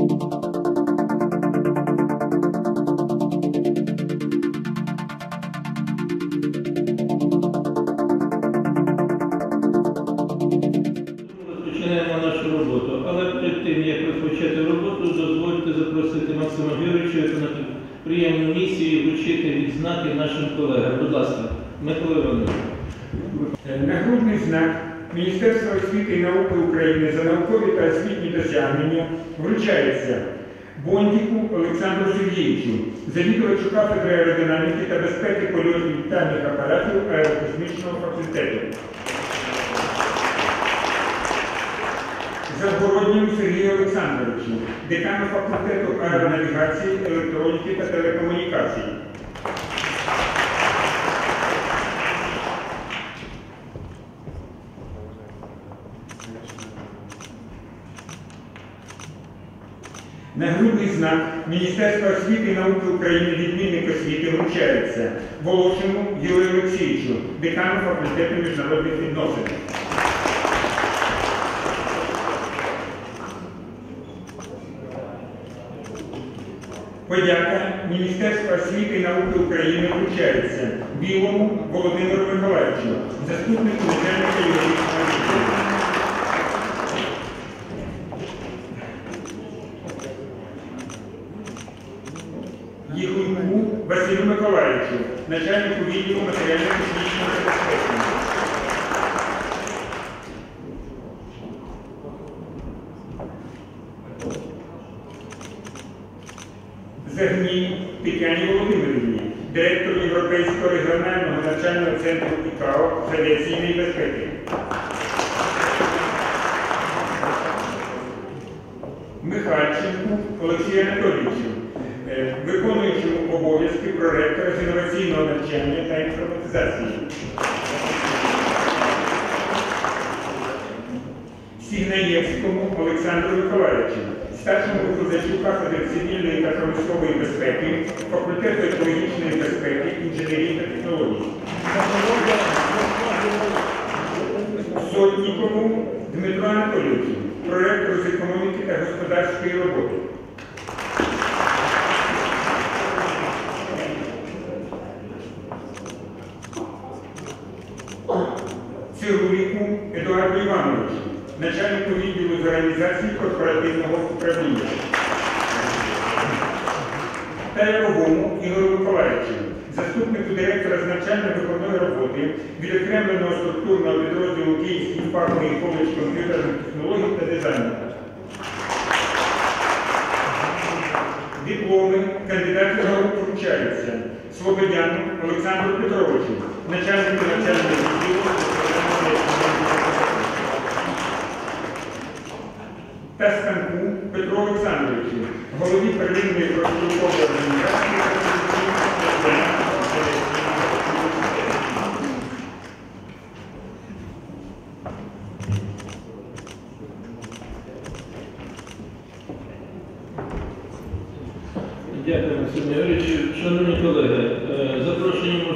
Розпочинаємо нашу роботу, але перед тим, як розпочати роботу, дозвольте запросити Максима Георгійовича виконати приємну місію і вручити відзнаки нашим колегам. Будь ласка, Микола Іванович. Нагрудний знак Міністерства освіти і науки України за наукові та освітні досягнення вручається Бондіку Олександру Сергійовичу, завідувачу кафедри аеродинаміки та безпеки польотів літальних апаратів Аерокосмічного факультету. Завгородньому Сергію Олександровичу, декану факультету аеронавігації, електроніки та телекомунікацій. Нагрудний знак Міністерства освіти і науки України відмінник освіти вручається Волошину Юрію Олексійовичу, декану факультету міжнародних відносин. Подяка Міністерства освіти і науки України вручається Білому Володимиру Миколаївичу, заступнику начальника юридичного відділу. Їхуньку Василю Миколаївичу, начальнику відділу матеріально-технічного забезпечення. Загній Тетяні Володимирівні, директору Європейського регіонального навчального центру ІКАО з авіаційної безпеки. Михальченку Олексію Анатолійовичу, виконуючому обов'язки проректора з інноваційного навчання та інформатизації. Сігнаєвському Олександру Миколаївичу, старшому викладачу кафедри цивільної та промислової безпеки, факультету екологічної безпеки, інженерії та технологій. Сотнікову Дмитру Анатолійовичу, проректору з економіки та господарської роботи. Цируліку Едуарду Івановичу, начальнику відділу з організації корпоративного управління. Таєровому Ігорю Миколаївичу, заступнику директора з навчально-виховної роботи відокремленого структурного підрозділу Київський фаховий коледж комп'ютерних технологій та дизайну. Дипломи кандидатів наук вручаються Слободяну Олександру Петровичу, начальнику навчального відділу та Станку Петру Олександровичу, голові первинної профспілкової організації Дякую, Максим Георгійович. Шановні колеги, запрошені